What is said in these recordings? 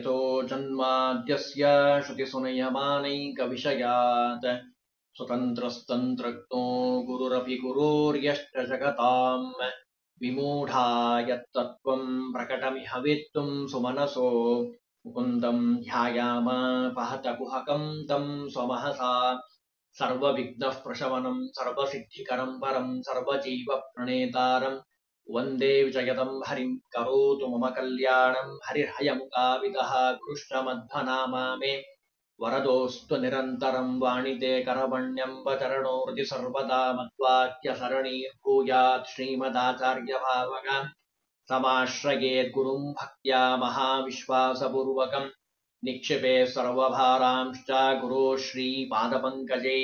यतो जन्माद्यस्य श्रुतिसुनयमानैकविषयात् स्वतन्त्रस्तन्त्रज्ञो गुरुरपि गुरुर्यश्च जगताम् विमूढा यत्तत्त्वं प्रकटमिह वेत्तुं सुमनसो मुकुन्दं ध्यायाम पहतकुहकं तं स्वमहसा सर्वविघ्नः प्रशमनं सर्वसिद्धिकरं परं सर्वजीवप्रणेतारं वन्दे विजयतं हरिं करोतु मम कल्याणं हरिर्हयमुखाविदः गुरुश्च मध्वनामा मे वरदोऽस्तु निरन्तरं वाणिते करवण्यम्बचरणो हृदि सर्वदा मद्वाक्यसरणीर्भूयात् श्रीमदाचार्यभावग समाश्रयेद्गुरुं भक्त्या महाविश्वासपूर्वकं निक्षिपे सर्वभारांश्च गुरो ಶ್ರೀಪಾದಪಂಕಜೇ.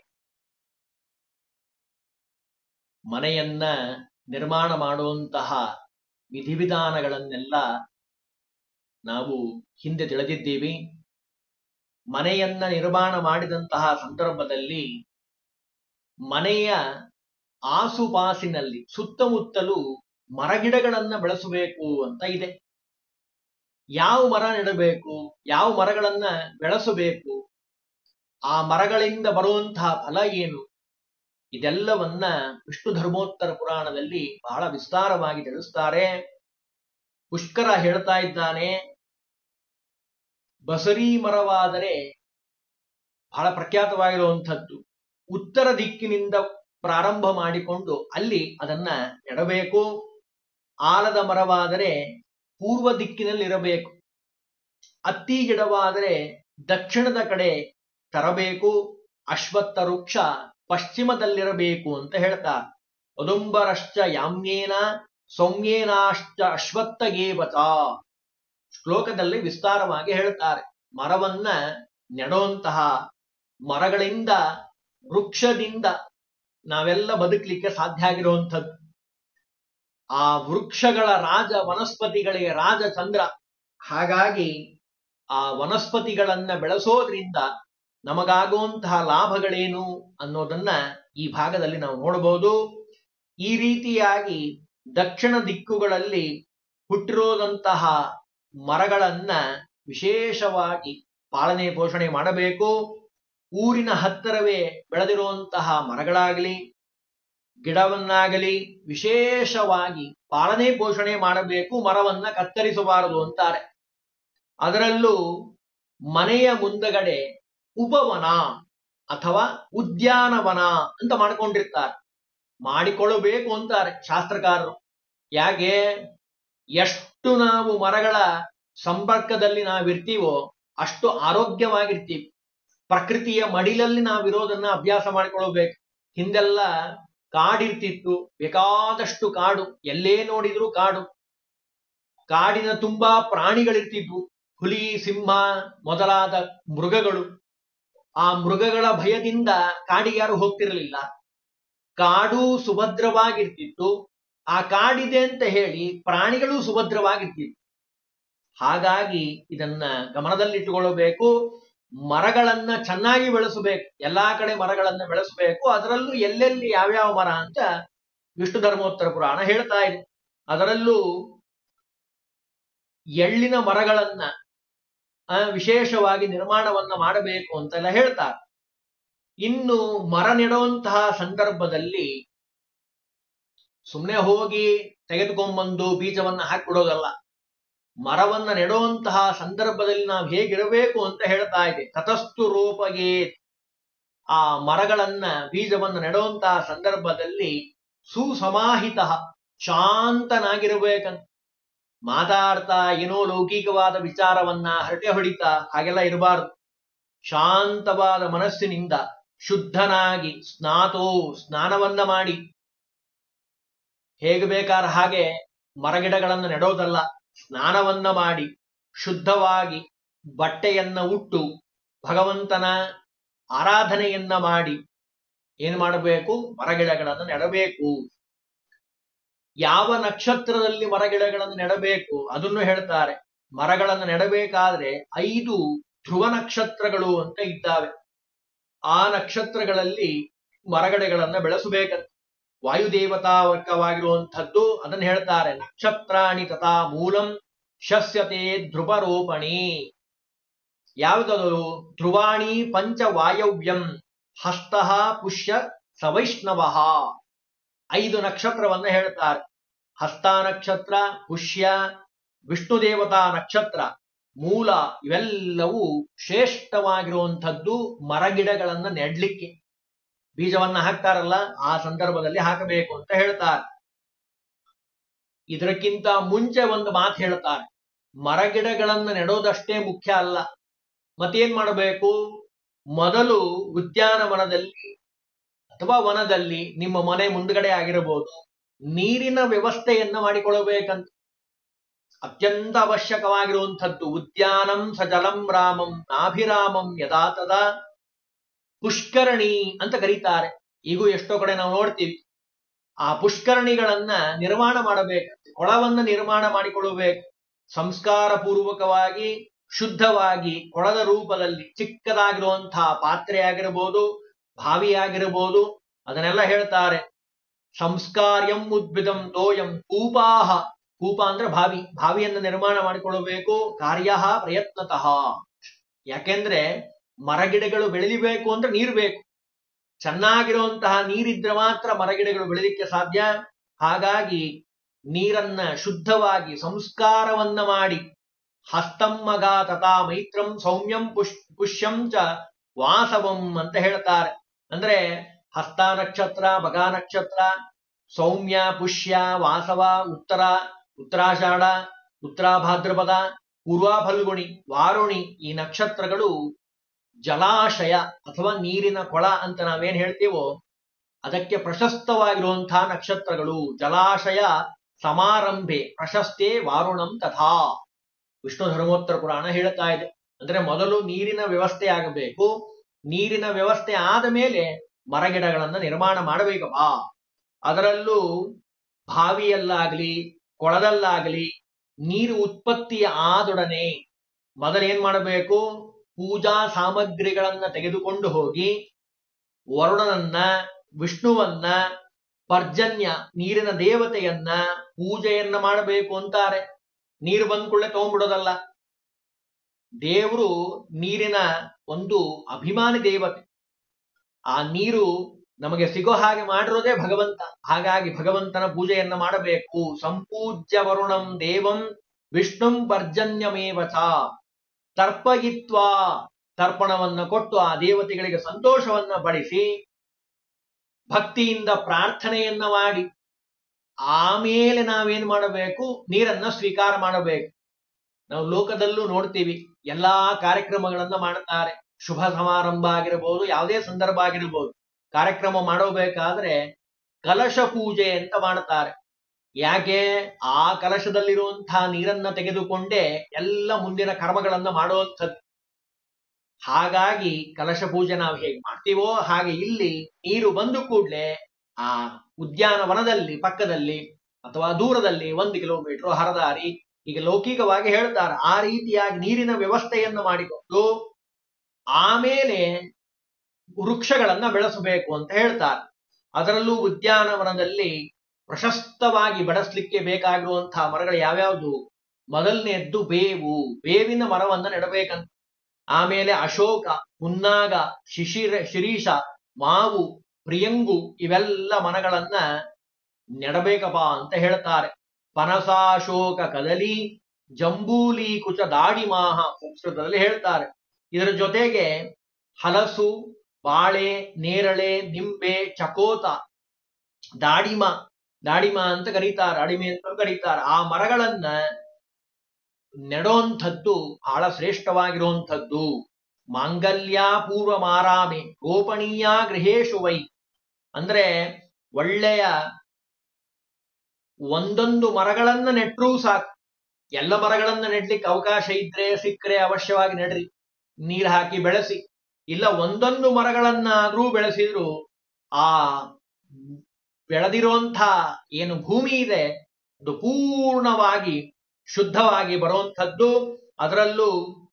ಮನೆಯನ್ನ ನಿರ್ಮಾಣ ಮಾಡುವಂತಹ ವಿಧಿವಿಧಾನಗಳನ್ನೆಲ್ಲ ನಾವು ಹಿಂದೆ ತಿಳಿದಿದ್ದೀವಿ. ಮನೆಯನ್ನ ನಿರ್ಮಾಣ ಮಾಡಿದಂತಹ ಸಂದರ್ಭದಲ್ಲಿ ಮನೆಯ ಆಸುಪಾಸಿನಲ್ಲಿ ಸುತ್ತಮುತ್ತಲೂ ಮರಗಿಡಗಳನ್ನ ಬೆಳೆಸಬೇಕು ಅಂತ ಇದೆ. ಯಾವ ಮರ ನೆಡಬೇಕು, ಯಾವ ಮರಗಳನ್ನ ಬೆಳೆಸಬೇಕು, ಆ ಮರಗಳಿಂದ ಬರುವಂತಹ ಫಲ ಏನು, ಇದೆಲ್ಲವನ್ನ ವಿಷ್ಣು ಧರ್ಮೋತ್ತರ ಪುರಾಣದಲ್ಲಿ ಬಹಳ ವಿಸ್ತಾರವಾಗಿ ತಿಳಿಸ್ತಾರೆ. ಪುಷ್ಕರ ಹೇಳ್ತಾ ಇದ್ದಾನೆ, ಬಸರಿ ಮರವಾದರೆ ಬಹಳ ಪ್ರಖ್ಯಾತವಾಗಿರುವಂಥದ್ದು. ಉತ್ತರ ದಿಕ್ಕಿನಿಂದ ಪ್ರಾರಂಭ ಮಾಡಿಕೊಂಡು ಅಲ್ಲಿ ಅದನ್ನ ನೆಡಬೇಕು. ಆಲದ ಮರವಾದರೆ ಪೂರ್ವ ದಿಕ್ಕಿನಲ್ಲಿರಬೇಕು. ಅತ್ತಿ ಗಿಡವಾದರೆ ದಕ್ಷಿಣದ ಕಡೆ ತರಬೇಕು. ಅಶ್ವತ್ಥ ವೃಕ್ಷ ಪಶ್ಚಿಮದಲ್ಲಿರಬೇಕು ಅಂತ ಹೇಳ್ತಾರೆ. ಒದುಂಬರಶ್ಚ ಯಾಮ್ಯೇನ ಸೌಮ್ಯೇನಾಶ್ಚ ಅಶ್ವತ್ಥಗೇವಚ ಶ್ಲೋಕದಲ್ಲಿ ವಿಸ್ತಾರವಾಗಿ ಹೇಳ್ತಾರೆ. ಮರವನ್ನ ನೆಡುವಂತಹ ಮರಗಳಿಂದ, ವೃಕ್ಷದಿಂದ ನಾವೆಲ್ಲ ಬದುಕಲಿಕ್ಕೆ ಸಾಧ್ಯ ಆಗಿರುವಂಥದ್ದು. ಆ ವೃಕ್ಷಗಳ ರಾಜ ವನಸ್ಪತಿಗಳಿಗೆ ರಾಜ ಚಂದ್ರ. ಹಾಗಾಗಿ ಆ ವನಸ್ಪತಿಗಳನ್ನ ಬೆಳೆಸೋದ್ರಿಂದ ನಮಗಾಗುವಂತಹ ಲಾಭಗಳೇನು ಅನ್ನೋದನ್ನ ಈ ಭಾಗದಲ್ಲಿ ನಾವು ನೋಡಬಹುದು. ಈ ರೀತಿಯಾಗಿ ದಕ್ಷಿಣ ದಿಕ್ಕುಗಳಲ್ಲಿ ಹುಟ್ಟಿರೋದಂತಹ ಮರಗಳನ್ನ ವಿಶೇಷವಾಗಿ ಪಾಲನೆ ಪೋಷಣೆ ಮಾಡಬೇಕು. ಊರಿನ ಹತ್ತಿರವೇ ಬೆಳೆದಿರುವಂತಹ ಮರಗಳಾಗಲಿ ಗಿಡವನ್ನಾಗಲಿ ವಿಶೇಷವಾಗಿ ಪಾಲನೆ ಪೋಷಣೆ ಮಾಡಬೇಕು. ಮರವನ್ನ ಕತ್ತರಿಸಬಾರದು ಅಂತಾರೆ. ಅದರಲ್ಲೂ ಮನೆಯ ಮುಂದಗಡೆ ಉಪವನ ಅಥವಾ ಉದ್ಯಾನವನ ಅಂತ ಮಾಡಿಕೊಂಡಿರ್ತಾರೆ. ಮಾಡಿಕೊಳ್ಳಬೇಕು ಅಂತಾರೆ ಶಾಸ್ತ್ರಕಾರರು. ಯಾಕೆ? ಎಷ್ಟು ನಾವು ಮರಗಳ ಸಂಪರ್ಕದಲ್ಲಿ ನಾವಿರ್ತೀವೋ ಅಷ್ಟು ಆರೋಗ್ಯವಾಗಿರ್ತೀವಿ. ಪ್ರಕೃತಿಯ ಮಡಿಲಲ್ಲಿ ನಾವಿರೋದನ್ನ ಅಭ್ಯಾಸ ಮಾಡಿಕೊಳ್ಳಬೇಕು. ಹಿಂದೆಲ್ಲ ಕಾಡಿರ್ತಿತ್ತು, ಬೇಕಾದಷ್ಟು ಕಾಡು, ಎಲ್ಲೇ ನೋಡಿದ್ರು ಕಾಡು. ಕಾಡಿನ ತುಂಬಾ ಪ್ರಾಣಿಗಳಿರ್ತಿದ್ವು, ಹುಲಿ, ಸಿಂಹ ಮೊದಲಾದ ಮೃಗಗಳು. ಆ ಮೃಗಗಳ ಭಯದಿಂದ ಕಾಡಿಗೆ ಯಾರು ಹೋಗ್ತಿರಲಿಲ್ಲ. ಕಾಡು ಸುಭದ್ರವಾಗಿರ್ತಿತ್ತು. ಆ ಕಾಡಿದೆ ಅಂತ ಹೇಳಿ ಪ್ರಾಣಿಗಳು ಸುಭದ್ರವಾಗಿರ್ತಿತ್ತು. ಹಾಗಾಗಿ ಇದನ್ನ ಗಮನದಲ್ಲಿಟ್ಟುಕೊಳ್ಳಬೇಕು. ಮರಗಳನ್ನ ಚೆನ್ನಾಗಿ ಬೆಳೆಸಬೇಕು. ಎಲ್ಲಾ ಕಡೆ ಮರಗಳನ್ನ ಬೆಳೆಸಬೇಕು. ಅದರಲ್ಲೂ ಎಲ್ಲೆಲ್ಲಿ ಯಾವ್ಯಾವ ಮರ ಅಂತ ವಿಷ್ಣು ಧರ್ಮೋತ್ತರ ಪುರಾಣ ಹೇಳ್ತಾ ಇದೆ. ಅದರಲ್ಲೂ ಎಳ್ಳಿನ ಮರಗಳನ್ನ ವಿಶೇಷವಾಗಿ ನಿರ್ಮಾಣವನ್ನ ಮಾಡಬೇಕು ಅಂತೆಲ್ಲ ಹೇಳ್ತಾರೆ. ಇನ್ನು ಮರ ನೆಡುವಂತಹ ಸಂದರ್ಭದಲ್ಲಿ ಸುಮ್ಮನೆ ಹೋಗಿ ತೆಗೆದುಕೊಂಡ್ಬಂದು ಬೀಜವನ್ನ ಹಾಕಿಬಿಡೋದಲ್ಲ. ಮರವನ್ನ ನೆಡುವಂತಹ ಸಂದರ್ಭದಲ್ಲಿ ನಾವು ಹೇಗಿರಬೇಕು ಅಂತ ಹೇಳ್ತಾ ಇದೆ. ತತಸ್ತು ರೂಪಗೇ, ಆ ಮರಗಳನ್ನ ಬೀಜವನ್ನ ನೆಡುವಂತಹ ಸಂದರ್ಭದಲ್ಲಿ ಸುಸಮಾಹಿತ, ಶಾಂತನಾಗಿರ್ಬೇಕಂತ. ಮಾತಾಡ್ತಾ ಏನೋ ಲೌಕಿಕವಾದ ವಿಚಾರವನ್ನ ಹರಟೆ ಹೊಡಿತಾ ಹಾಗೆಲ್ಲ ಇರಬಾರ್ದು. ಶಾಂತವಾದ ಮನಸ್ಸಿನಿಂದ ಶುದ್ಧನಾಗಿ ಸ್ನಾನವನ್ನ ಮಾಡಿ ಹೇಗೆ ಬೇಕಾದ್ರೆ ಹಾಗೆ ಮರಗಿಡಗಳನ್ನು ನೆಡೋದಲ್ಲ. ಸ್ನಾನವನ್ನ ಮಾಡಿ ಶುದ್ಧವಾಗಿ ಬಟ್ಟೆಯನ್ನ ಉಟ್ಟು ಭಗವಂತನ ಆರಾಧನೆಯನ್ನ ಮಾಡಿ ಏನ್ ಮಾಡಬೇಕು? ಮರಗಿಡಗಳನ್ನು ನೆಡಬೇಕು. ಯಾವ ನಕ್ಷತ್ರದಲ್ಲಿ ಮರಗಿಡಗಳನ್ನು ನೆಡಬೇಕು ಅದನ್ನು ಹೇಳ್ತಾರೆ. ಮರಗಳನ್ನು ನೆಡಬೇಕಾದ್ರೆ 5 ಧ್ರುವ ನಕ್ಷತ್ರಗಳು ಅಂತ ಇದ್ದಾವೆ. ಆ ನಕ್ಷತ್ರಗಳಲ್ಲಿ ಮರಗಿಡಗಳನ್ನು ಬೆಳೆಸಬೇಕಂತ. ವಾಯುದೇವತಾ ವರ್ಗವಾಗಿರುವಂಥದ್ದು ಅದನ್ನು ಹೇಳ್ತಾರೆ. ನಕ್ಷತ್ರಾಣಿ ತಥಾ ಮೂಲಂ ಶಸ್ಯತೆ ಧ್ರುವರೋಪಣಿ. ಯಾವುದದು? ಧ್ರುವಾಣಿ ಪಂಚವಾಯವ್ಯಂ ಹಸ್ತಃ ಪುಷ್ಯ ಸವೈಷ್ಣವ. 5 ನಕ್ಷತ್ರವನ್ನ ಹೇಳ್ತಾರೆ. ಹಸ್ತ ನಕ್ಷತ್ರ, ಪುಷ್ಯ, ವಿಷ್ಣು ದೇವತಾ ನಕ್ಷತ್ರ, ಮೂಲ, ಇವೆಲ್ಲವೂ ಶ್ರೇಷ್ಠವಾಗಿರುವಂಥದ್ದು ಮರಗಿಡಗಳನ್ನ ನೆಡ್ಲಿಕ್ಕೆ. ಬೀಜವನ್ನ ಹಾಕ್ತಾರಲ್ಲ, ಆ ಸಂದರ್ಭದಲ್ಲಿ ಹಾಕಬೇಕು ಅಂತ ಹೇಳ್ತಾರೆ. ಇದಕ್ಕಿಂತ ಮುಂಚೆ ಒಂದು ಮಾತು ಹೇಳ್ತಾರೆ, ಮರಗಿಡಗಳನ್ನು ನೆಡೋದಷ್ಟೇ ಮುಖ್ಯ ಅಲ್ಲ, ಮತ್ತೇನ್ ಮಾಡಬೇಕು? ಮೊದಲು ಉದ್ಯಾನವನದಲ್ಲಿ ಅಥವಾ ವನದಲ್ಲಿ, ನಿಮ್ಮ ಮನೆ ಮುಂದ್ಗಡೆ ಆಗಿರಬಹುದು, ನೀರಿನ ವ್ಯವಸ್ಥೆಯನ್ನ ಮಾಡಿಕೊಳ್ಳಬೇಕಂತ. ಅತ್ಯಂತ ಅವಶ್ಯಕವಾಗಿರುವಂಥದ್ದು. ಉದ್ಯಾನಂ ಸಜಲಂ ರಾಮಂ ನಾಭಿರಾಮಂ ಯದಾ ತದಾ ಪುಷ್ಕರಣಿ ಅಂತ ಕರೀತಾರೆ. ಈಗೂ ಎಷ್ಟೋ ಕಡೆ ನಾವು ನೋಡ್ತೀವಿ. ಆ ಪುಷ್ಕರಣಿಗಳನ್ನ ನಿರ್ಮಾಣ ಮಾಡಬೇಕು, ಕೊಳವನ್ನ ನಿರ್ಮಾಣ ಮಾಡಿಕೊಳ್ಳಬೇಕು. ಸಂಸ್ಕಾರ ಪೂರ್ವಕವಾಗಿ ಶುದ್ಧವಾಗಿ ಕೊಳದ ರೂಪದಲ್ಲಿ ಚಿಕ್ಕದಾಗಿರುವಂತಹ ಪಾತ್ರೆ ಆಗಿರಬಹುದು, ಬಾವಿ ಆಗಿರಬಹುದು, ಅದನ್ನೆಲ್ಲ ಹೇಳ್ತಾರೆ. ಸಂಸ್ಕಾರ್ಯಂ ಉದ್ಭಿದಂ ತೋಯಂ ಕೂಪಾಹ. ಕೂಪ ಅಂದ್ರೆ ಬಾವಿ, ಬಾವಿಯನ್ನು ನಿರ್ಮಾಣ ಮಾಡಿಕೊಳ್ಳಬೇಕು. ಕಾರ್ಯ ಪ್ರಯತ್ನತಃ. ಯಾಕೆಂದ್ರೆ ಮರಗಿಡಗಳು ಬೆಳಿಬೇಕು ಅಂದ್ರೆ ನೀರು ಬೇಕು. ಚೆನ್ನಾಗಿರುವಂತಹ ನೀರಿದ್ರೆ ಮಾತ್ರ ಮರಗಿಡಗಳು ಬೆಳೆಯಲಿಕ್ಕೆ ಸಾಧ್ಯ. ಹಾಗಾಗಿ ನೀರನ್ನ ಶುದ್ಧವಾಗಿ ಸಂಸ್ಕಾರವನ್ನ ಮಾಡಿ, ಹಸ್ತಮ್ಮಗ ತಥಾ ಮೈತ್ರಂ ಸೌಮ್ಯಂ ಪುಷ್ಯಂ ಚ ವಾಸವಂ ಅಂತ ಹೇಳ್ತಾರೆ. ಅಂದ್ರೆ ಹಸ್ತ ನಕ್ಷತ್ರ, ಭಗ ನಕ್ಷತ್ರ, ಸೌಮ್ಯ, ಪುಷ್ಯ, ವಾಸವ, ಉತ್ತರಾಷಾಢ, ಉತ್ತರಾಭಾದ್ರಪದ, ಪೂರ್ವ ಫಲ್ಗುಣಿ, ವಾರುಣಿ, ಈ ನಕ್ಷತ್ರಗಳು ಜಲಾಶಯ ಅಥವಾ ನೀರಿನ ಕೊಳ ಅಂತ ನಾವೇನ್ ಹೇಳ್ತೀವೋ ಅದಕ್ಕೆ ಪ್ರಶಸ್ತವಾಗಿರುವಂತಹ ನಕ್ಷತ್ರಗಳು. ಜಲಾಶಯ ಸಮಾರಂಭೆ ಪ್ರಶಸ್ತೆ ವಾರುಣಂ ತಥಾ ವಿಷ್ಣು ಧರ್ಮೋತ್ತರ ಪುರಾಣ ಹೇಳ್ತಾ ಇದೆ. ಅಂದ್ರೆ ಮೊದಲು ನೀರಿನ ವ್ಯವಸ್ಥೆ ಆಗಬೇಕು. ನೀರಿನ ವ್ಯವಸ್ಥೆ ಆದ ಮೇಲೆ ಮರಗಿಡಗಳನ್ನ ನಿರ್ಮಾಣ ಮಾಡಬೇಕಪ್ಪ. ಅದರಲ್ಲೂ ಬಾವಿಯಲ್ಲಾಗ್ಲಿ ಕೊಳದಲ್ಲಾಗ್ಲಿ ನೀರು ಉತ್ಪತ್ತಿ ಆದೊಡನೆ ಮೊದಲೇನ್ ಮಾಡಬೇಕು? ಪೂಜಾ ಸಾಮಗ್ರಿಗಳನ್ನ ತೆಗೆದುಕೊಂಡು ಹೋಗಿ ವರುಣನನ್ನ, ವಿಷ್ಣುವನ್ನ, ಪರ್ಜನ್ಯ ನೀರಿನ ದೇವತೆಯನ್ನ ಪೂಜೆಯನ್ನ ಮಾಡಬೇಕು ಅಂತಾರೆ. ನೀರು ಬಂದ ಕೂಡಲೇ ತಗೊಂಡ್ಬಿಡೋದಲ್ಲ. ದೇವರು ನೀರಿನ ಒಂದು ಅಭಿಮಾನಿ ದೇವತೆ. ಆ ನೀರು ನಮಗೆ ಸಿಗೋ ಹಾಗೆ ಮಾಡಿರೋದೇ ಭಗವಂತ. ಹಾಗಾಗಿ ಭಗವಂತನ ಪೂಜೆಯನ್ನ ಮಾಡಬೇಕು. ಸಂಪೂಜ್ಯ ವರುಣಂ ದೇವಂ ವಿಷ್ಣುಂ ಪರ್ಜನ್ಯಮೇವಚ ತರ್ಪಯಿತ್ವಾ. ತರ್ಪಣವನ್ನ ಕೊಟ್ಟು ಆ ದೇವತೆಗಳಿಗೆ ಸಂತೋಷವನ್ನ ಪಡಿಸಿ ಭಕ್ತಿಯಿಂದ ಪ್ರಾರ್ಥನೆಯನ್ನ ಮಾಡಿ ಆಮೇಲೆ ನಾವೇನ್ ಮಾಡಬೇಕು? ನೀರನ್ನ ಸ್ವೀಕಾರ ಮಾಡಬೇಕು. ನಾವು ಲೋಕದಲ್ಲೂ ನೋಡ್ತೀವಿ, ಎಲ್ಲಾ ಕಾರ್ಯಕ್ರಮಗಳನ್ನ ಮಾಡ್ತಾರೆ. ಶುಭ ಸಮಾರಂಭ ಆಗಿರಬಹುದು, ಯಾವುದೇ ಸಂದರ್ಭ ಆಗಿರ್ಬೋದು, ಕಾರ್ಯಕ್ರಮ ಮಾಡಬೇಕಾದ್ರೆ ಕಲಶ ಪೂಜೆ ಅಂತ ಮಾಡ್ತಾರೆ. ಯಾಕೆ? ಆ ಕಲಶದಲ್ಲಿರುವಂತಹ ನೀರನ್ನ ತೆಗೆದುಕೊಂಡೇ ಎಲ್ಲ ಮುಂದಿನ ಕರ್ಮಗಳನ್ನ ಮಾಡುವಂಥದ್ದು. ಹಾಗಾಗಿ ಕಲಶ ಪೂಜೆ ನಾವು ಹೇಗೆ ಮಾಡ್ತೀವೋ ಹಾಗೆ ಇಲ್ಲಿ ನೀರು ಬಂದು ಕೂಡಲೇ ಆ ಉದ್ಯಾನವನದಲ್ಲಿ ಪಕ್ಕದಲ್ಲಿ ಅಥವಾ ದೂರದಲ್ಲಿ 1 ಕಿಲೋಮೀಟರ್ ಹರದಾರಿ, ಈಗ ಲೌಕಿಕವಾಗಿ ಹೇಳ್ತಾರೆ, ಆ ರೀತಿಯಾಗಿ ನೀರಿನ ವ್ಯವಸ್ಥೆಯನ್ನು ಮಾಡಿಕೊಂಡು ಆಮೇಲೆ ವೃಕ್ಷಗಳನ್ನ ಬೆಳೆಸಬೇಕು ಅಂತ ಹೇಳ್ತಾರೆ. ಅದರಲ್ಲೂ ಉದ್ಯಾನವನದಲ್ಲಿ ಪ್ರಶಸ್ತವಾಗಿ ಬೆಳೆಸಲಿಕ್ಕೆ ಬೇಕಾಗಿರುವಂತಹ ಮರಗಳು ಯಾವ್ಯಾವುದು? ಮೊದಲನೆಯದ್ದು ಬೇವು, ಬೇವಿನ ಮರವನ್ನ ನೆಡಬೇಕಂತ. ಆಮೇಲೆ ಅಶೋಕ, ಹುನ್ನಾಗ, ಶಿರೀಷ, ಮಾವು, ಪ್ರಿಯಂಗು, ಇವೆಲ್ಲ ಮರಗಳನ್ನ ನೆಡಬೇಕಪ್ಪ ಅಂತ ಹೇಳ್ತಾರೆ. ಪನಸಾಶೋಕ ಕದಲಿ ಜಂಬೂಲಿ ಕುಚ ದಾಡಿಮಾಹ ಸಂಸ್ಕೃತದಲ್ಲಿ ಹೇಳ್ತಾರೆ. ಇದರ ಜೊತೆಗೆ ಹಲಸು, ಬಾಳೆ, ನೇರಳೆ, ನಿಂಬೆ, ಚಕೋತ, ದಾಡಿಮ ಅಂತ ಕರೀತಾರೆ, ಅಡಿಮೆ ಅಂತ ಕರೀತಾರೆ. ಆ ಮರಗಳನ್ನ ನೆಡೋಂಥದ್ದು ಬಹಳ ಶ್ರೇಷ್ಠವಾಗಿರುವಂಥದ್ದು. ಮಾಂಗಲ್ಯ ಪೂರ್ವ ಮಾರಾಮೆ ಗೋಪಣೀಯ ಗೃಹೇಶು ವೈ. ಅಂದ್ರೆ ಒಳ್ಳೆಯ ಒಂದೊಂದು ಮರಗಳನ್ನ ನೆಟ್ರೂ ಸಾಕು. ಎಲ್ಲ ಮರಗಳನ್ನ ನೆಡ್ಲಿಕ್ಕೆ ಅವಕಾಶ ಇದ್ರೆ ಸಿಕ್ಕರೆ ಅವಶ್ಯವಾಗಿ ನೆಡ್ರಿ, ನೀರು ಹಾಕಿ ಬೆಳೆಸಿ. ಇಲ್ಲ ಒಂದೊಂದು ಮರಗಳನ್ನಾದ್ರೂ ಬೆಳೆಸಿದ್ರು ಆ ಬೆಳೆದಿರುವಂಥ ಏನು ಭೂಮಿ ಇದೆ ಅದು ಪೂರ್ಣವಾಗಿ ಶುದ್ಧವಾಗಿ ಬರುವಂಥದ್ದು. ಅದರಲ್ಲೂ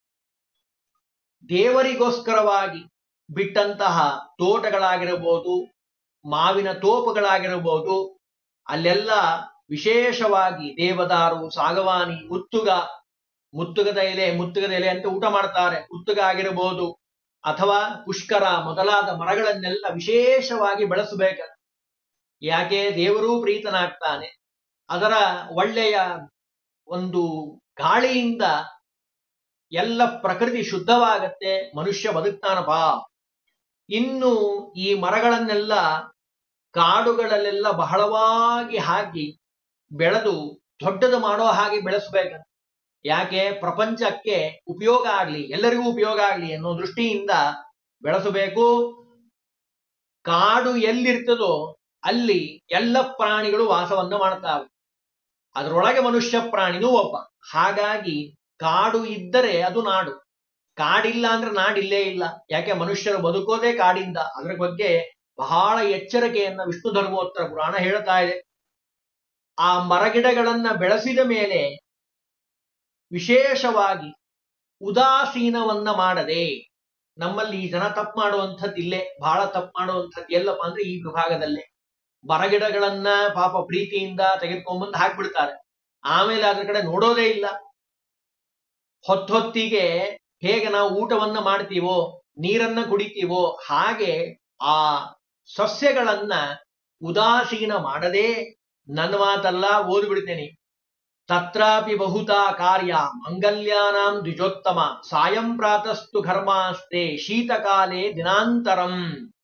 ದೇವರಿಗೋಸ್ಕರವಾಗಿ ಬಿಟ್ಟಂತಹ ತೋಟಗಳಾಗಿರಬಹುದು, ಮಾವಿನ ತೋಪುಗಳಾಗಿರಬಹುದು, ಅಲ್ಲೆಲ್ಲ ವಿಶೇಷವಾಗಿ ದೇವದಾರು, ಸಾಗವಾನಿ, ಮುತ್ತುಗ ಮುತ್ತುಗದ ಎಲೆ ಅಂತ ಊಟ ಮಾಡ್ತಾರೆ, ಮುತ್ತುಗ ಆಗಿರಬಹುದು, ಅಥವಾ ಪುಷ್ಕರ ಮೊದಲಾದ ಮರಗಳನ್ನೆಲ್ಲ ವಿಶೇಷವಾಗಿ ಬೆಳೆಸಬೇಕ. ಯಾಕೆ? ದೇವರೂ ಪ್ರೀತನಾಗ್ತಾನೆ, ಅದರ ಒಳ್ಳೆಯ ಒಂದು ಗಾಳಿಯಿಂದ ಎಲ್ಲ ಪ್ರಕೃತಿ ಶುದ್ಧವಾಗತ್ತೆ, ಮನುಷ್ಯ ಬದುಕ್ತಾನಪ್ಪ. ಇನ್ನು ಈ ಮರಗಳನ್ನೆಲ್ಲ ಕಾಡುಗಳಲ್ಲೆಲ್ಲ ಬಹಳವಾಗಿ ಹಾಕಿ ಬೆಳೆದು ದೊಡ್ಡದು ಮಾಡೋ ಹಾಗೆ ಬೆಳೆಸ್ಬೇಕಂತ. ಯಾಕೆ? ಪ್ರಪಂಚಕ್ಕೆ ಉಪಯೋಗ ಆಗ್ಲಿ, ಎಲ್ಲರಿಗೂ ಉಪಯೋಗ ಆಗ್ಲಿ ಅನ್ನೋ ದೃಷ್ಟಿಯಿಂದ ಬೆಳೆಸಬೇಕು. ಕಾಡು ಎಲ್ಲಿರ್ತದೋ ಅಲ್ಲಿ ಎಲ್ಲ ಪ್ರಾಣಿಗಳು ವಾಸವನ್ನ ಮಾಡ್ತಾವೆ, ಅದರೊಳಗೆ ಮನುಷ್ಯ ಪ್ರಾಣಿನೂ ಒಬ್ಬ. ಹಾಗಾಗಿ ಕಾಡು ಇದ್ದರೆ ಅದು ನಾಡು, ಕಾಡಿಲ್ಲ ಅಂದ್ರೆ ನಾಡಿಲ್ಲೇ ಇಲ್ಲ. ಯಾಕೆ? ಮನುಷ್ಯರು ಬದುಕೋದೇ ಕಾಡಿಂದ. ಅದರ ಬಗ್ಗೆ ಬಹಳ ಎಚ್ಚರಿಕೆಯನ್ನ ವಿಷ್ಣು ಧರ್ಮೋತ್ತರ ಪುರಾಣ ಹೇಳ್ತಾ ಇದೆ. ಆ ಮರಗಿಡಗಳನ್ನ ಬೆಳೆಸಿದ ಮೇಲೆ ವಿಶೇಷವಾಗಿ ಉದಾಸೀನವನ್ನ ಮಾಡದೆ, ನಮ್ಮಲ್ಲಿ ಈ ಜನ ತಪ್ಪು ಮಾಡುವಂಥದ್ದು ಇಲ್ಲೇ, ಬಹಳ ತಪ್ಪು ಮಾಡುವಂಥದ್ದು ಎಲ್ಲಪ್ಪ ಅಂದ್ರೆ ಈ ವಿಭಾಗದಲ್ಲೇ. ಮರಗಿಡಗಳನ್ನ ಪಾಪ ಪ್ರೀತಿಯಿಂದ ತೆಗೆದುಕೊಂಡ್ಬಂದು ಹಾಕ್ಬಿಡ್ತಾರೆ, ಆಮೇಲೆ ಅದ್ರ ಕಡೆ ನೋಡೋದೇ ಇಲ್ಲ. ಹೊತ್ತೊತ್ತಿಗೆ ಹೇಗೆ ನಾವು ಊಟವನ್ನ ಮಾಡ್ತೀವೋ, ನೀರನ್ನ ಕುಡಿತೀವೋ, ಹಾಗೆ ಆ ಸಸ್ಯಗಳನ್ನ ಉದಾಸೀನ ಮಾಡದೆ, ನನ್ನ ಮಾತಲ್ಲ, ಓದ್ಬಿಡ್ತೇನೆ. ತತ್ರಾಪಿ ಬಹುತಾ ಕಾರ್ಯ ಮಂಗಲ್ಯಾನಾಂ ದ್ವಿಜೋತ್ತಮ ಸಾಯಂ ಪ್ರಾತಸ್ತು ಘರ್ಮಾಸ್ತೆ ಶೀತಕಾಲೇ ದಿನಾಂತರಂ.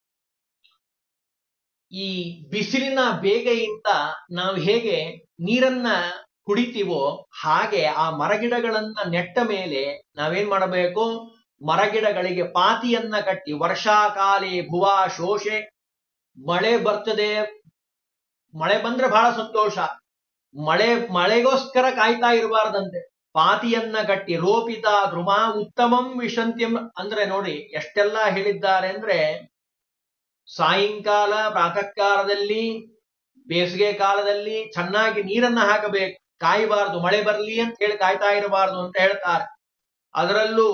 ಈ ಬಿಸಿಲಿನ ಬೇಗೆಯಿಂದ ನಾವು ಹೇಗೆ ನೀರನ್ನ ಕುಡಿತೀವೋ ಹಾಗೆ ಆ ಮರಗಿಡಗಳನ್ನ ನೆಟ್ಟ ಮೇಲೆ ನಾವೇನ್ ಮಾಡಬೇಕು? ಮರಗಿಡಗಳಿಗೆ ಪಾತಿಯನ್ನ ಕಟ್ಟಿ, ವರ್ಷಾಕಾಲೇ ಭುವಾ ಶೋಷೆ, ಮಳೆ ಬರ್ತದೆ, ಮಳೆ ಬಂದ್ರೆ ಬಹಳ ಸಂತೋಷ, ಮಳೆಗೋಸ್ಕರ ಕಾಯ್ತಾ ಇರಬಾರ್ದಂತೆ. ಪಾತಿಯನ್ನ ಕಟ್ಟಿ ರೋಪಿತ ಧ್ರುವ ಉತ್ತಮಂ ವಿಶಂತ್ಯಂ ಅಂದ್ರೆ ನೋಡಿ ಎಷ್ಟೆಲ್ಲ ಹೇಳಿದ್ದಾರೆ ಅಂದ್ರೆ, ಸಾಯಂಕಾಲ ಪ್ರಾತಃ ಕಾಲದಲ್ಲಿ ಬೇಸಿಗೆ ಕಾಲದಲ್ಲಿ ಚೆನ್ನಾಗಿ ನೀರನ್ನ ಹಾಕಬೇಕು, ಕಾಯಬಾರದು, ಮಳೆ ಬರಲಿ ಅಂತ ಹೇಳಿ ಕಾಯ್ತಾ ಇರಬಾರದು ಅಂತ ಹೇಳ್ತಾರೆ. ಅದರಲ್ಲೂ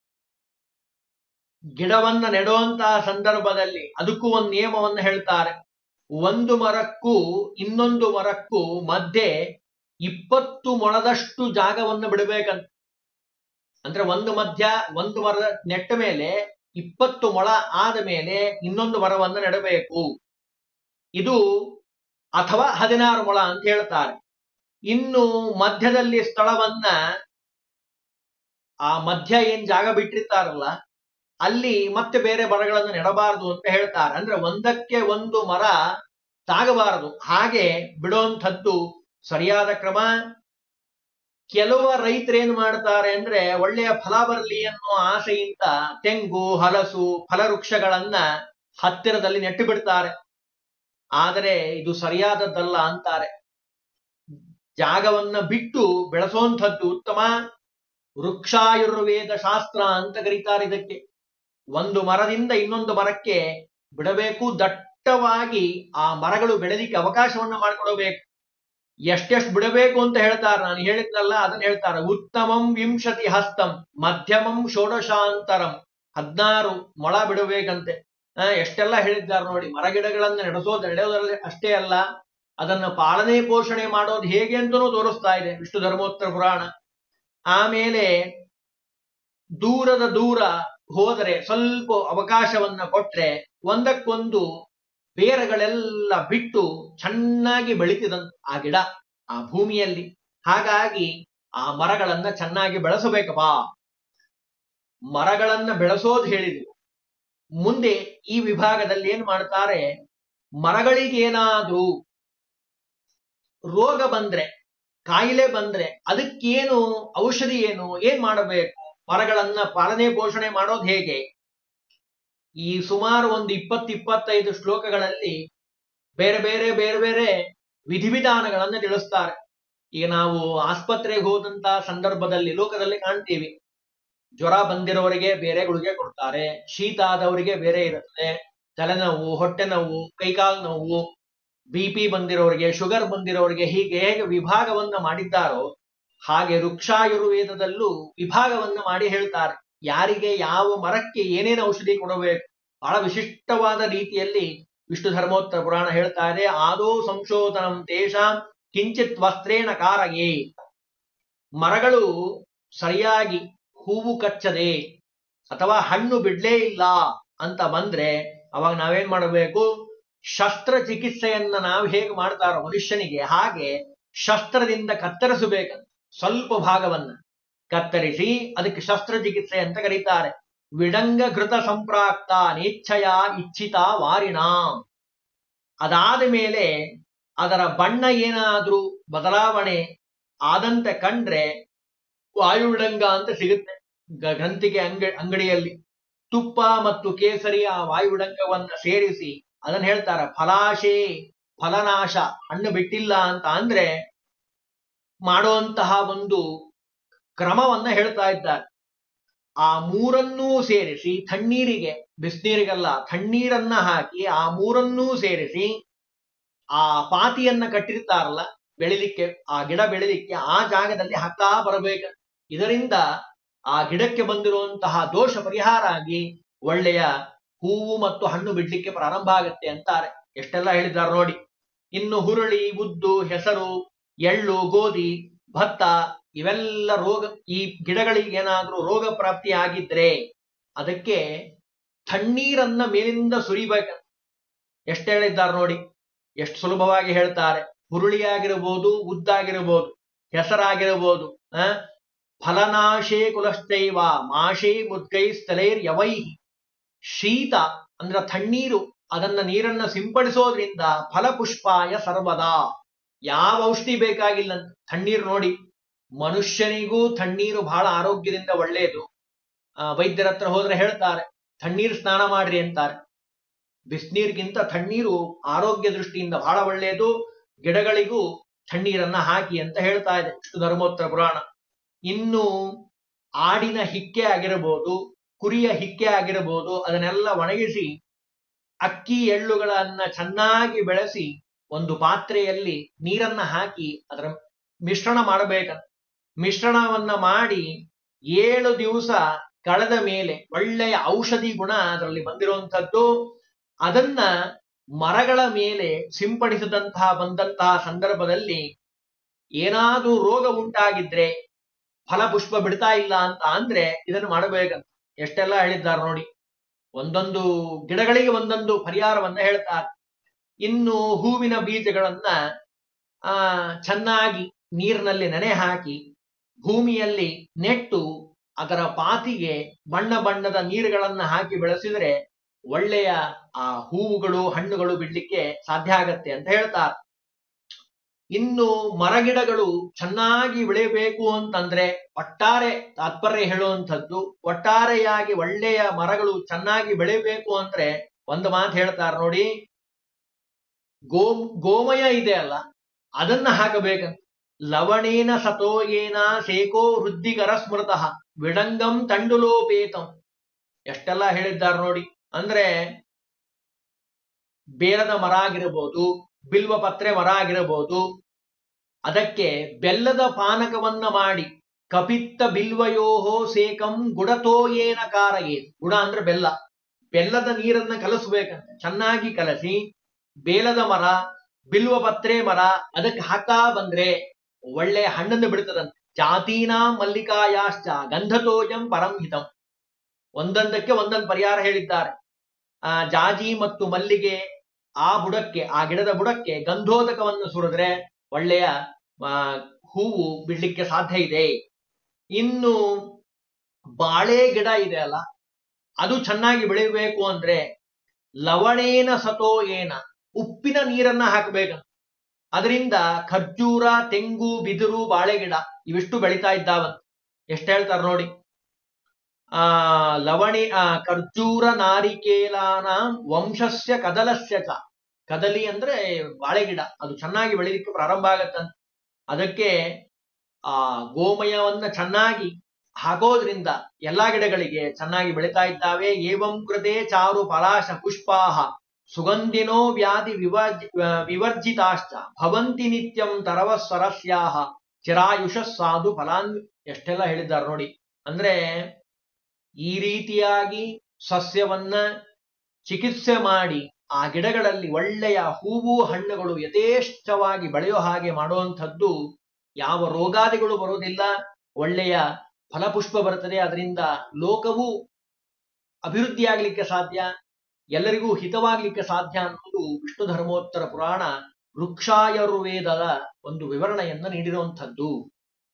ಗಿಡವನ್ನ ನೆಡುವಂತಹ ಸಂದರ್ಭದಲ್ಲಿ ಅದಕ್ಕೂ ಒಂದು ನಿಯಮವನ್ನು ಹೇಳ್ತಾರೆ. ಒಂದು ಮರಕ್ಕೂ ಇನ್ನೊಂದು ಮರಕ್ಕೂ ಮಧ್ಯೆ 20 ಮೊಳದಷ್ಟು ಜಾಗವನ್ನು ಬಿಡಬೇಕಂತ. ಅಂದ್ರೆ ಒಂದು ಮರ ನೆಟ್ಟ ಮೇಲೆ 20 ಮೊಳ ಆದ ಮೇಲೆ ಇನ್ನೊಂದು ಮರವನ್ನು ನೆಡಬೇಕು. ಇದು ಅಥವಾ 16 ಮೊಳ ಅಂತ ಹೇಳ್ತಾರೆ. ಇನ್ನು ಮಧ್ಯದಲ್ಲಿ ಸ್ಥಳವನ್ನ, ಆ ಮಧ್ಯ ಏನ್ ಜಾಗ ಬಿಟ್ಟಿರ್ತಾರಲ್ಲ ಅಲ್ಲಿ ಮತ್ತೆ ಬೇರೆ ಮರಗಳನ್ನು ನೆಡಬಾರದು ಅಂತ ಹೇಳ್ತಾರೆ. ಅಂದ್ರೆ ಒಂದಕ್ಕೆ ಒಂದು ಮರ ತಾಗಬಾರದು, ಹಾಗೆ ಬಿಡುವಂಥದ್ದು ಸರಿಯಾದ ಕ್ರಮ. ಕೆಲವು ರೈತರೇನು ಮಾಡ್ತಾರೆ ಅಂದ್ರೆ, ಒಳ್ಳೆಯ ಫಲ ಬರಲಿ ಅನ್ನೋ ಆಸೆಯಿಂದ ತೆಂಗು, ಹಲಸು, ಫಲವೃಕ್ಷಗಳನ್ನ ಹತ್ತಿರದಲ್ಲಿ ನೆಟ್ಟು ಬಿಡ್ತಾರೆ. ಆದರೆ ಇದು ಸರಿಯಾದದ್ದಲ್ಲ ಅಂತಾರೆ. ಜಾಗವನ್ನ ಬಿಟ್ಟು ಬೆಳೆಸುವಂಥದ್ದು ಉತ್ತಮ. ವೃಕ್ಷಾಯುರ್ವೇದ ಶಾಸ್ತ್ರ ಅಂತ ಕರೀತಾರೆ ಇದಕ್ಕೆ. ಒಂದು ಮರದಿಂದ ಇನ್ನೊಂದು ಮರಕ್ಕೆ ಬಿಡಬೇಕು, ದಟ್ಟವಾಗಿ ಆ ಮರಗಳು ಬೆಳೆದಿಕ್ಕೆ ಅವಕಾಶವನ್ನ ಮಾಡಿಕೊಡಬೇಕು. ಎಷ್ಟೆಷ್ಟು ಬಿಡಬೇಕು ಅಂತ ಹೇಳ್ತಾರೆ, ನಾನು ಹೇಳಿದ್ನಲ್ಲ ಅದನ್ನ ಹೇಳ್ತಾರೆ. ಉತ್ತಮಂ 20 ಹಸ್ತಂ ಮಧ್ಯಮಂ ಷೋಡಶಾಂತರಂ, 16 ಮೊಳ ಬಿಡಬೇಕಂತೆ. ಎಷ್ಟೆಲ್ಲ ಹೇಳಿದ್ದಾರೆ ನೋಡಿ. ಮರಗಿಡಗಳನ್ನ ನಡೆಯೋದ್ರಲ್ಲಿ ಅಷ್ಟೇ ಅಲ್ಲ, ಅದನ್ನ ಪಾಲನೆ ಪೋಷಣೆ ಮಾಡೋದು ಹೇಗೆ ಅಂತನೂ ತೋರಿಸ್ತಾ ಇದೆ ವಿಷ್ಣು ಧರ್ಮೋತ್ತರ ಪುರಾಣ. ಆಮೇಲೆ ದೂರ ಹೋದರೆ ಸ್ವಲ್ಪ ಅವಕಾಶವನ್ನ ಕೊಟ್ರೆ ಒಂದಕ್ಕೊಂದು ಬೇರುಗಳೆಲ್ಲ ಬಿಟ್ಟು ಚೆನ್ನಾಗಿ ಬೆಳಿತಿದಂತ ಆ ಗಿಡ ಆ ಭೂಮಿಯಲ್ಲಿ. ಹಾಗಾಗಿ ಆ ಮರಗಳನ್ನ ಚೆನ್ನಾಗಿ ಬೆಳೆಸಬೇಕಪ್ಪ. ಮರಗಳನ್ನ ಬೆಳೆಸೋದು ಹೇಳಿದ್ರು. ಮುಂದೆ ಈ ವಿಭಾಗದಲ್ಲಿ ಏನ್ ಮಾಡ್ತಾರೆ, ಮರಗಳಿಗೇನಾದ್ರೂ ರೋಗ ಬಂದ್ರೆ, ಕಾಯಿಲೆ ಬಂದ್ರೆ ಅದಕ್ಕೇನು ಔಷಧಿ ಏನ್ ಮಾಡಬೇಕು, ಮರಗಳನ್ನ ಪಾಲನೆ ಪೋಷಣೆ ಮಾಡೋದು ಹೇಗೆ, ಈ ಸುಮಾರು ಒಂದು 20-25 ಶ್ಲೋಕಗಳಲ್ಲಿ ಬೇರೆ ಬೇರೆ ವಿಧಿವಿಧಾನಗಳನ್ನ ತಿಳಿಸ್ತಾರೆ. ಈಗ ನಾವು ಆಸ್ಪತ್ರೆಗೆ ಹೋದಂತ ಸಂದರ್ಭದಲ್ಲಿ ಲೋಕದಲ್ಲಿ ಕಾಣ್ತೀವಿ, ಜ್ವರ ಬಂದಿರೋರಿಗೆ ಬೇರೆ ಗುಳಿಗೆ ಕೊಡ್ತಾರೆ, ಶೀತ ಆದವರಿಗೆ ಬೇರೆ ಇರುತ್ತೆ, ತಲೆನೋವು, ಹೊಟ್ಟೆ ನೋವು, ಕೈಕಾಲು ನೋವು, BP ಬಂದಿರೋರಿಗೆ, ಶುಗರ್ ಬಂದಿರೋರಿಗೆ, ಹೀಗೆ ಹೇಗೆ ವಿಭಾಗವನ್ನ ಮಾಡಿದ್ದಾರೋ ಹಾಗೆ ವೃಕ್ಷಾಯುರ್ವೇದದಲ್ಲೂ ವಿಭಾಗವನ್ನ ಮಾಡಿ ಹೇಳ್ತಾರೆ. ಯಾರಿಗೆ ಯಾವ ಮರಕ್ಕೆ ಏನೇನು ಔಷಧಿ ಕೊಡಬೇಕು, ಬಹಳ ವಿಶಿಷ್ಟವಾದ ರೀತಿಯಲ್ಲಿ ವಿಷ್ಣು ಧರ್ಮೋತ್ತರ ಪುರಾಣ ಹೇಳ್ತಾ ಇದೆ. ಆದೋ ಸಂಶೋಧನಂ ತೇಷಾಂ ಕಿಂಚಿತ್ ವಸ್ತ್ರೇಣ ಕಾರಯೇ. ಮರಗಳು ಸರಿಯಾಗಿ ಹೂವು ಕಚ್ಚದೆ ಅಥವಾ ಹಣ್ಣು ಬಿಡ್ಲೇ ಇಲ್ಲ ಅಂತ ಬಂದ್ರೆ ಅವಾಗ ನಾವೇನ್ ಮಾಡಬೇಕು? ಶಸ್ತ್ರಚಿಕಿತ್ಸೆಯನ್ನ ನಾವು ಹೇಗೆ ಮಾಡ್ತಾರೋ ಮನುಷ್ಯನಿಗೆ, ಹಾಗೆ ಶಸ್ತ್ರದಿಂದ ಕತ್ತರಿಸಬೇಕಂತ. ಸ್ವಲ್ಪ ಭಾಗವನ್ನ ಕತ್ತರಿಸಿ ಅದಕ್ಕೆ ಶಸ್ತ್ರಚಿಕಿತ್ಸೆ ಅಂತ ಕರೀತಾರೆ. ವಿಡಂಗ ಘೃತ ಸಂಪ್ರಾಕ್ತ ನೇಚ್ಛಯ ಇಚ್ಛಿತ ವಾರಿಣ. ಅದಾದ ಮೇಲೆ ಅದರ ಬಣ್ಣ ಏನಾದ್ರೂ ಬದಲಾವಣೆ ಆದಂತೆ ಕಂಡ್ರೆ ವಾಯುವಿಡಂಗ ಅಂತ ಸಿಗುತ್ತೆ ಗ್ರಂಥಿಗೆ ಅಂಗಡಿಯಲ್ಲಿ. ತುಪ್ಪ ಮತ್ತು ಕೇಸರಿ ಆ ವಾಯುವಿಡಂಗವನ್ನ ಸೇರಿಸಿ ಅದನ್ನ ಹೇಳ್ತಾರೆ ಫಲಾಶೇ ಫಲನಾಶ. ಹಣ್ಣು ಬಿಟ್ಟಿಲ್ಲ ಅಂತ ಅಂದ್ರೆ ಮಾಡುವಂತಹ ಒಂದು ಕ್ರಮವನ್ನ ಹೇಳ್ತಾ ಇದ್ದಾರೆ. ಆ ಮೂರನ್ನೂ ಸೇರಿಸಿ ತಣ್ಣೀರಿಗೆ, ಬಿಸಿನೀರಿಗಲ್ಲ, ತಣ್ಣೀರನ್ನ ಹಾಕಿ ಆ ಮೂರನ್ನೂ ಸೇರಿಸಿ ಆ ಪಾತಿಯನ್ನ ಕಟ್ಟಿರ್ತಾರಲ್ಲ ಬೆಳಿಲಿಕ್ಕೆ, ಆ ಗಿಡ ಬೆಳಿಲಿಕ್ಕೆ ಆ ಜಾಗದಲ್ಲಿ ಹಾಕ್ತಾ ಬರಬೇಕು. ಇದರಿಂದ ಆ ಗಿಡಕ್ಕೆ ಬಂದಿರುವಂತಹ ದೋಷ ಪರಿಹಾರ ಆಗಿ ಒಳ್ಳೆಯ ಹೂವು ಮತ್ತು ಹಣ್ಣು ಬಿಡ್ಲಿಕ್ಕೆ ಪ್ರಾರಂಭ ಆಗತ್ತೆ ಅಂತಾರೆ. ಎಷ್ಟೆಲ್ಲ ಹೇಳಿದ್ದಾರೆ ನೋಡಿ. ಇನ್ನು ಹುರುಳಿ, ಉದ್ದು, ಹೆಸರು, ಎಳ್ಳು, ಗೋಧಿ, ಭತ್ತ ಇವೆಲ್ಲ ರೋಗ, ಈ ಗಿಡಗಳಿಗೆ ಏನಾದ್ರೂ ರೋಗ ಪ್ರಾಪ್ತಿ ಆಗಿದ್ರೆ ಅದಕ್ಕೆ ತಣ್ಣೀರನ್ನ ಮೇಲಿಂದ ಸುರಿಬೇಕ. ಎಷ್ಟು ಹೇಳಿದ್ದಾರೆ ನೋಡಿ, ಎಷ್ಟು ಸುಲಭವಾಗಿ ಹೇಳ್ತಾರೆ. ಹುರುಳಿ ಆಗಿರಬಹುದು, ಉದ್ದಾಗಿರಬಹುದು, ಹೆಸರಾಗಿರಬಹುದು. ಫಲನಾಶೇ ಕುಲಶ್ಚೈವ ಮಾಶೇ ಮುದ್ಗೈ ಸ್ಥಳೈರ್ ಯವೈ. ಶೀತ ಅಂದ್ರೆ ತಣ್ಣೀರು, ಅದನ್ನ ನೀರನ್ನ ಸಿಂಪಡಿಸೋದ್ರಿಂದ ಫಲಪುಷ್ಪಾಯ ಸರ್ವದಾ. ಯಾವ ಔಷಧಿ ಬೇಕಾಗಿಲ್ಲ ಅಂತ. ತಣ್ಣೀರು ನೋಡಿ, ಮನುಷ್ಯನಿಗೂ ತಣ್ಣೀರು ಬಹಳ ಆರೋಗ್ಯದಿಂದ ಒಳ್ಳೆಯದು. ವೈದ್ಯರ ಹತ್ರ ಹೋದ್ರೆ ಹೇಳ್ತಾರೆ ತಣ್ಣೀರು ಸ್ನಾನ ಮಾಡ್ರಿ ಅಂತಾರೆ. ಬಿಸಿನೀರಿಗಿಂತ ತಣ್ಣೀರು ಆರೋಗ್ಯ ದೃಷ್ಟಿಯಿಂದ ಬಹಳ ಒಳ್ಳೆಯದು. ಗಿಡಗಳಿಗೂ ತಣ್ಣೀರನ್ನ ಹಾಕಿ ಅಂತ ಹೇಳ್ತಾ ಇದೆ ವಿಷ್ಣು ಧರ್ಮೋತ್ತರ ಪುರಾಣ. ಇನ್ನು ಆಡಿನ ಹಿಕ್ಕೆ ಆಗಿರಬಹುದು, ಕುರಿಯ ಹಿಕ್ಕೆ ಆಗಿರಬಹುದು, ಅದನ್ನೆಲ್ಲ ಒಣಗಿಸಿ ಅಕ್ಕಿ ಎಳ್ಳುಗಳನ್ನ ಚೆನ್ನಾಗಿ ಬೆಳೆಸಿ ಒಂದು ಪಾತ್ರೆಯಲ್ಲಿ ನೀರನ್ನ ಹಾಕಿ ಅದರ ಮಿಶ್ರಣ ಮಾಡಬೇಕಂತ. ಮಿಶ್ರಣವನ್ನ ಮಾಡಿ 7 ದಿವಸ ಕಳೆದ ಮೇಲೆ ಒಳ್ಳೆಯ ಔಷಧಿ ಗುಣ ಅದರಲ್ಲಿ ಬಂದಿರುವಂಥದ್ದು. ಅದನ್ನ ಮರಗಳ ಮೇಲೆ ಸಿಂಪಡಿಸಿದಂತಹ ಬಂದಂತಹ ಸಂದರ್ಭದಲ್ಲಿ ಏನಾದ್ರೂ ರೋಗ ಉಂಟಾಗಿದ್ರೆ, ಫಲಪುಷ್ಪ ಬಿಡ್ತಾ ಇಲ್ಲ ಅಂತ ಅಂದ್ರೆ ಇದನ್ನು ಮಾಡಬೇಕಂತ. ಎಷ್ಟೆಲ್ಲ ಹೇಳಿದ್ದಾರೆ ನೋಡಿ. ಒಂದೊಂದು ಗಿಡಗಳಿಗೆ ಒಂದೊಂದು ಪರಿಹಾರವನ್ನ ಹೇಳ್ತಾರೆ. ಇನ್ನು ಹೂವಿನ ಬೀಜಗಳನ್ನ ಚೆನ್ನಾಗಿ ನೀರಿನಲ್ಲಿ ನೆನೆ ಹಾಕಿ ಭೂಮಿಯಲ್ಲಿ ನೆಟ್ಟು ಅದರ ಪಾತಿಗೆ ಬಣ್ಣ ಬಣ್ಣದ ನೀರುಗಳನ್ನ ಹಾಕಿ ಬೆಳೆಸಿದ್ರೆ ಒಳ್ಳೆಯ ಆ ಹೂವುಗಳು ಹಣ್ಣುಗಳು ಬಿಡ್ಲಿಕ್ಕೆ ಸಾಧ್ಯ ಆಗತ್ತೆ ಅಂತ ಹೇಳ್ತಾರೆ. ಇನ್ನು ಮರಗಿಡಗಳು ಚೆನ್ನಾಗಿ ಬೆಳೆಯಬೇಕು ಅಂತಂದ್ರೆ ಒಟ್ಟಾರೆ ತಾತ್ಪರ್ಯ ಹೇಳುವಂಥದ್ದು, ಒಟ್ಟಾರೆಯಾಗಿ ಒಳ್ಳೆಯ ಮರಗಳು ಚೆನ್ನಾಗಿ ಬೆಳೆಯಬೇಕು ಅಂದ್ರೆ ಒಂದು ಮಾತು ಹೇಳ್ತಾರೆ ನೋಡಿ. ಗೋಮಯ ಇದೆ ಅಲ್ಲ, ಅದನ್ನ ಹಾಕಬೇಕಂತ. ಲವಣೇನ ಸತೋಯೇನ ಸೇಕೋ ವೃದ್ಧಿಕರ ಸ್ಮೃತಃ ವಿಡಂಗಂ ತಂಡುಲೋಪೇತಂ. ಎಷ್ಟೆಲ್ಲ ಹೇಳಿದ್ದಾರೆ ನೋಡಿ. ಅಂದ್ರೆ ಬೇಲದ ಮರ ಆಗಿರಬಹುದು, ಬಿಲ್ವ ಪತ್ರೆ ಮರ ಆಗಿರಬಹುದು, ಅದಕ್ಕೆ ಬೆಲ್ಲದ ಪಾನಕವನ್ನ ಮಾಡಿ ಕಪಿತ್ತ ಬಿಲ್ವಯೋಹೋ ಸೇಕಂ ಗುಡತೋಯೇನ ಕಾರಯೇ. ಗುಡ ಅಂದ್ರೆ ಬೆಲ್ಲ, ಬೆಲ್ಲದ ನೀರನ್ನ ಕಲಸಬೇಕಂತ. ಚೆನ್ನಾಗಿ ಕಲಸಿ ಬೇಲದ ಮರ, ಬಿಲ್ವ ಪತ್ರೆ ಮರ ಅದಕ್ಕೆ ಹಾಕಾ ಬಂದ್ರೆ ಒಳ್ಳೆಯ ಹಣ್ಣನ್ನು ಬಿಡ್ತದಂತೆ. ಜಾತೀನಾ ಮಲ್ಲಿಕಾಯಾಶ್ಚ ಗಂಧತೋಜಂ ಪರಂಹಿತಂ. ಒಂದೊಂದಕ್ಕೆ ಒಂದೊಂದು ಪರಿಹಾರ ಹೇಳಿದ್ದಾರೆ. ಜಾಜಿ ಮತ್ತು ಮಲ್ಲಿಗೆ ಆ ಬುಡಕ್ಕೆ, ಆ ಗಿಡದ ಬುಡಕ್ಕೆ ಗಂಧೋದಕವನ್ನು ಸುರಿದ್ರೆ ಒಳ್ಳೆಯ ಹೂವು ಬಿಡ್ಲಿಕ್ಕೆ ಸಾಧ್ಯ ಇದೆ. ಇನ್ನು ಬಾಳೆ ಗಿಡ ಇದೆ ಅಲ್ಲ, ಅದು ಚೆನ್ನಾಗಿ ಬೆಳಿಬೇಕು ಅಂದ್ರೆ ಲವಣೇನ ಸತೋ ಏನ, ಉಪ್ಪಿನ ನೀರನ್ನ ಹಾಕಬೇಕಂತ. ಅದರಿಂದ ಖರ್ಜೂರ, ತೆಂಗು, ಬಿದಿರು, ಬಾಳೆ ಗಿಡ ಇವಿಷ್ಟು ಬೆಳಿತಾ ಇದ್ದಾವಂತ. ಎಷ್ಟು ಹೇಳ್ತಾರೆ ನೋಡಿ. ಲವಣಿ ಖರ್ಜೂರ ನಾರಿಕೇಲಾನ ವಂಶಸ್ಯ ಕದಲಸ್ಯ ಚ. ಕದಲಿ ಅಂದ್ರೆ ಬಾಳೆ ಗಿಡ, ಅದು ಚೆನ್ನಾಗಿ ಬೆಳಿಲಿಕ್ಕೆ ಪ್ರಾರಂಭ ಆಗತ್ತಂತ. ಅದಕ್ಕೆ ಗೋಮಯವನ್ನ ಚೆನ್ನಾಗಿ ಹಾಕೋದ್ರಿಂದ ಎಲ್ಲಾ ಗಿಡಗಳಿಗೆ ಚೆನ್ನಾಗಿ ಬೆಳಿತಾ ಇದ್ದಾವೆ. ಏವಂ ಕೃತೆ ಚಾರು ಫಲಾಶ ಪುಷ್ಪಾಹ ಸುಗಂಧಿನೋ ವ್ಯಾಧಿ ವಿವರ್ಜಿತಾಶ್ಚ ಭವಂತಿ ನಿತ್ಯಂ ತರವಸ್ವರಸ್ಯಾಹ ಚಿರಾಯುಷ ಸಾಧು ಫಲಾನ್. ಎಷ್ಟೆಲ್ಲ ಹೇಳಿದ್ದಾರೆ ನೋಡಿ. ಅಂದ್ರೆ ಈ ರೀತಿಯಾಗಿ ಸಸ್ಯವನ್ನ ಚಿಕಿತ್ಸೆ ಮಾಡಿ ಆ ಗಿಡಗಳಲ್ಲಿ ಒಳ್ಳೆಯ ಹೂವು ಹಣ್ಣುಗಳು ಯಥೇಚ್ಛವಾಗಿ ಬೆಳೆಯೋ ಹಾಗೆ ಮಾಡುವಂಥದ್ದು. ಯಾವ ರೋಗಾದಿಗಳು ಬರೋದಿಲ್ಲ, ಒಳ್ಳೆಯ ಫಲಪುಷ್ಪ ಬರ್ತದೆ, ಅದರಿಂದ ಲೋಕವೂ ಅಭಿವೃದ್ಧಿಯಾಗಲಿಕ್ಕೆ ಸಾಧ್ಯ, ಎಲ್ಲರಿಗೂ ಹಿತವಾಗಲಿಕ್ಕೆ ಸಾಧ್ಯ ಅನ್ನೋದು ವಿಷ್ಣು ಧರ್ಮೋತ್ತರ ಪುರಾಣ ವೃಕ್ಷಾಯುರ್ವೇದದ ಒಂದು ವಿವರಣೆಯನ್ನು ನೀಡಿರುವಂಥದ್ದು.